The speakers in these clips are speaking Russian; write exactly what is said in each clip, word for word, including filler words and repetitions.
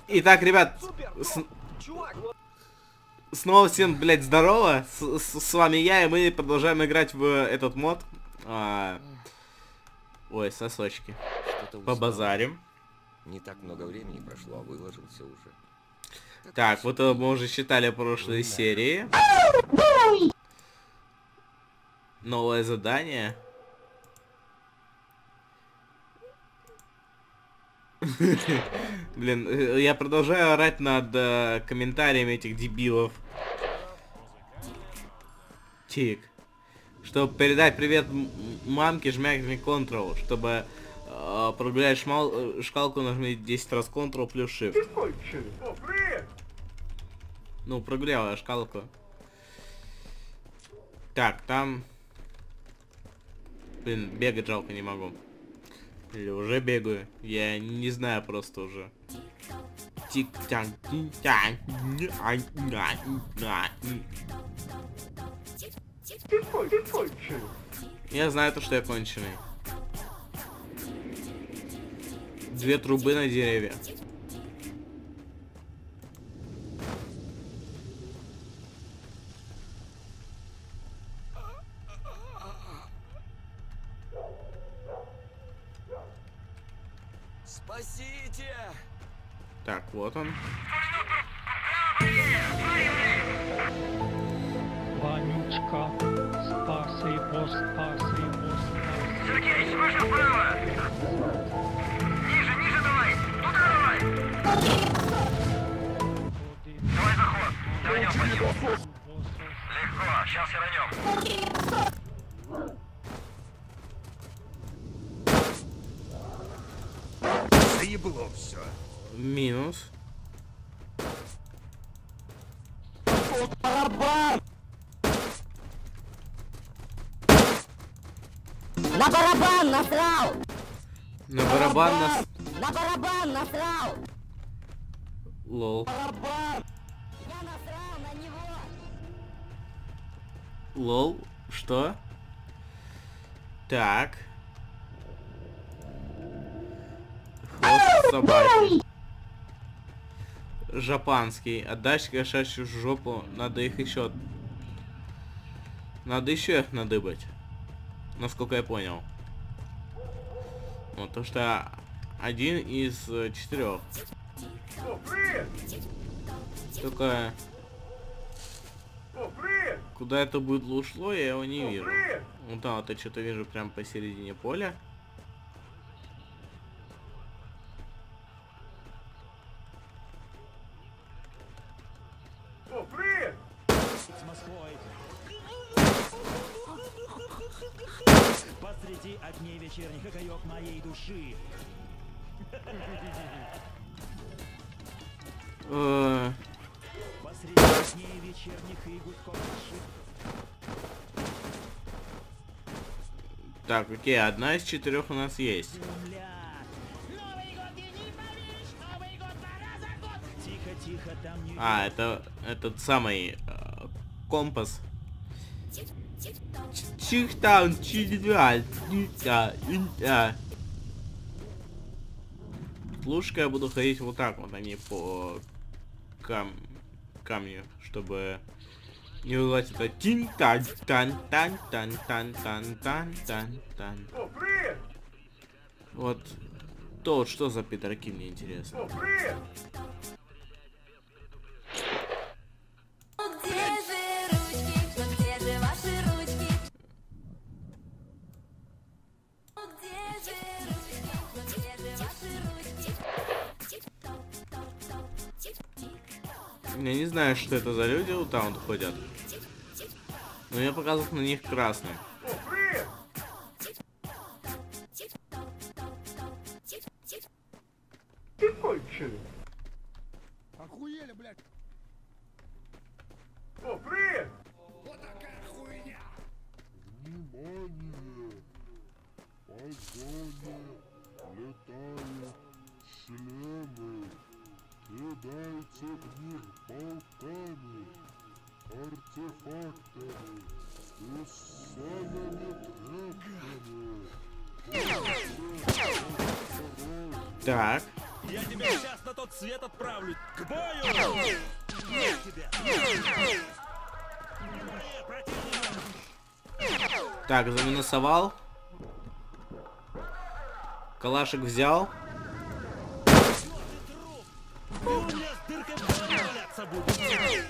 Итак, ребят, с... снова всем, блядь, здорово. С, с, с вами я, и мы продолжаем играть в этот мод. А... Ой, сосочки. Побазарим. Не так много времени прошло, а выложился уже. Так, вот мы уже считали прошлые серии. Новое задание. Блин, я продолжаю орать над э, комментариями этих дебилов. Тик. Чтобы передать привет мамке, жмякни Ctrl. Чтобы э, прогулять шмал, шкалку, нажми десять раз Ctrl плюс Shift. Ну, прогуляла я шкалку. Так, там... Блин, бегать жалко не могу. Или уже бегаю. Я не знаю просто уже. Тик-так. Я знаю то, что я конченый. Две трубы на дереве. Спасите! Так, вот он. Вонючка, спаси, спаси, Сергей, выше вправо! Ниже, ниже давай! Туда давай! Давай заход! Ранем по нему! Легко, сейчас я ранем! Заебло все. Минус. На барабан насрал! На барабан нас... На барабан насрал! Лол. Я насрал на него! Лол. Что? Так. Хвост собаки. Жапанский. Отдашь кошачью жопу. Надо их еще... Надо еще их надыбать. Насколько я понял. Ну, то что один из э, четырех. Только... Куда это будет ушло, я его не вижу. Ну да, вот я что-то вижу прям посередине поля. Посреди огней вечерних огонек моей души. Э, Посреди огней вечерних и гудков наших. Так, окей, одна из четырех у нас есть. Земля. Новый год, ты не поверишь, Новый год, пора за год. Тихо, тихо, там не... А, это этот самый э, компас. Чихтаун, чихтаун, чихтаун. Лучше я буду ходить вот так вот, а не по кам камню, чтобы не вызывать это тин тан тан тан тан тан тан тан тан тан. Вот то вот что за пидорки, мне интересно. Я не знаю, что это за люди вот там вот ходят. Но я показывал на них красным. Охуели, блядь! О, привет! Вот такая хуйня! Внимание! Погоня! Летают шлемы! Кидаются в них болтами, артефактами и ссаными тряпками. Так. Я тебя сейчас на тот тот свет отправлю. К бою! Нет тебя! Так, заминусовал. Калашик взял. Ты у меня с дыркой в голове валяться будешь.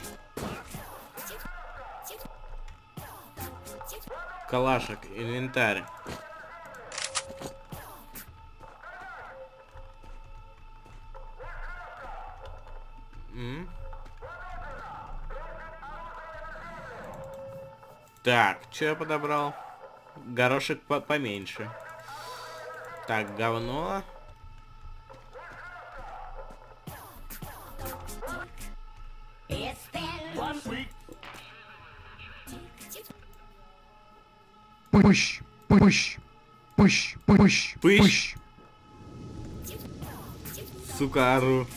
Калашик, инвентарь. М? Так, что я подобрал? Горошек по поменьше. Так, говно. Пыщ, пыщ, пыщ, пыщ, Пыщ. Сука, ору.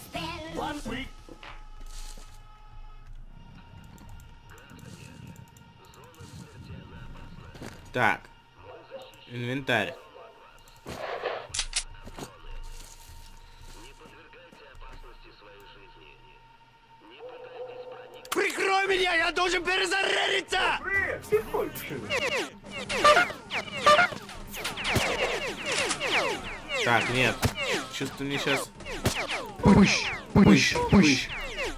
Так. Инвентарь. Прикрой меня, я должен перезарядиться! Так, нет. Что-то мне сейчас... пыщ, пыщ, пыщ.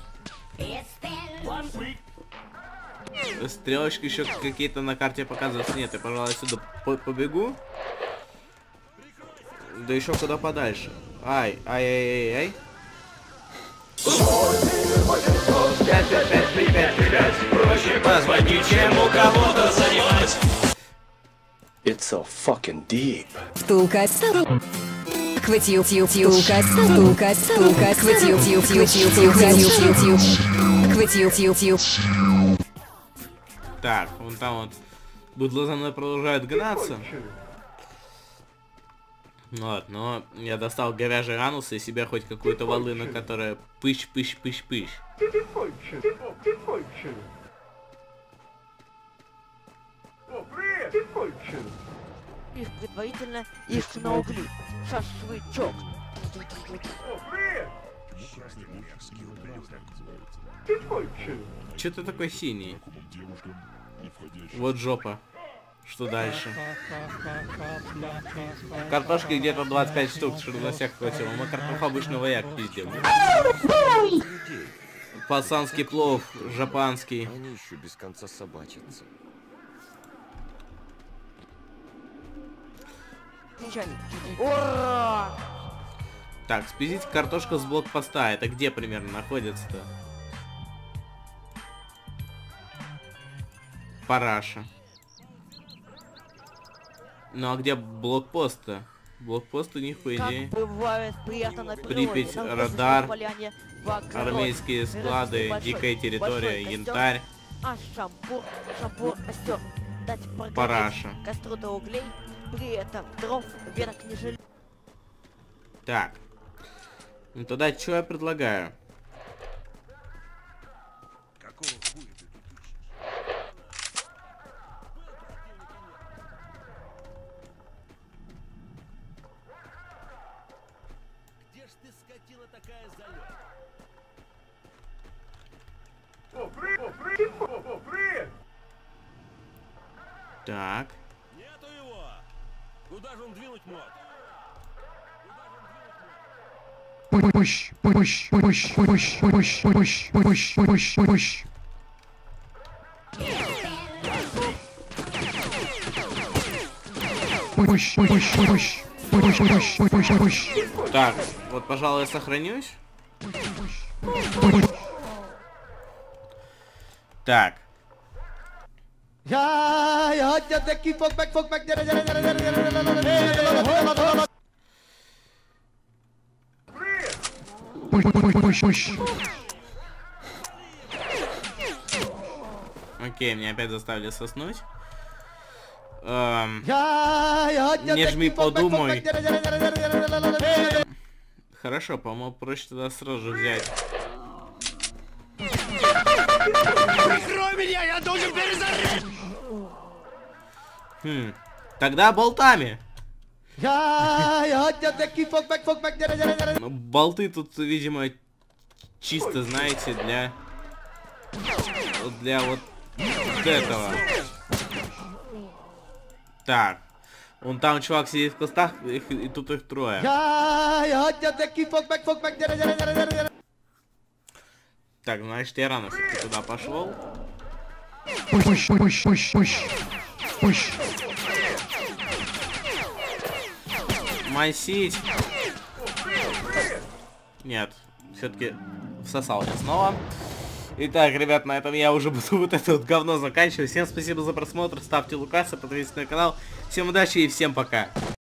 Стрелочки еще какие-то на карте показываются. Нет, я, пожалуй, сюда по побегу. Да еще куда подальше. Ай, ай, ай, ай, ай. Проще позвонить, чем у кого-то занимать. It's so fucking deep. Стулка, стулка. Хватил, тил, тилка, стулка, стулка, хватил, тил, тил, тил, тилка, тил, тил, хватил, тил, тил. Так, вон там вот быдло за мной продолжает гнаться. Вот, но я достал говяжий анус и себе хоть какую-то волыну, которая пыщ-пыщ-пыщ-пыщ. Их предварительно их на угли. Шашлычок. Че ты такой синий? Вот жопа. Что дальше? Картошки где-то двадцать пять штук, чтобы на всех хватило. Мы картоф обычного як пиздим. Пацанский плов, жапанский. Они еще без конца собачатся. Ура! Так, спиздить картошку с блокпоста. Это где примерно находится-то? Параша. Ну а где блокпост-то? Блокпост у них, по идее. Припять, радар, армейские склады, дикая территория, янтарь. А шампур, шампур, остер. Дать Параша. костру до углей, при этом дров, веток не жаль. Так. Ну тогда что я предлагаю? Какого хуя ты тут ищешь? Где ж ты, скотина, такая залет? О, привет! О, привет! О, привет! Так. Нету его! Куда же он двинуть мог? Пыщ, пыщ, пыщ, пыщ, пыщ, пыщ, пыщ, пыщ, пыщ. Пыщ, пыщ, пыщ, пыщ, пыщ, пыщ, пыщ. Так, вот, пожалуй, сохранюсь. Так. Пыщ, пыщ. Окей, меня опять заставили соснуть. Эм, не жми, подумай. Хорошо, по-моему, проще тогда сразу же взять. Прикрой меня, я должен перезарядить! Хм, тогда болтами. Ну, болты тут, видимо, чисто, знаете, для... Для вот, вот этого. Так. Вон там чувак сидит в кустах, их, и тут их трое. Так, значит, я рано все-таки туда пошел. Пуш, пуш, пуш, пуш, пуш. Масить. Нет, все-таки всосал я снова. Итак, ребят, на этом я уже буду вот это вот говно заканчивать. Всем спасибо за просмотр, ставьте лукасы, подписывайтесь на канал. Всем удачи и всем пока.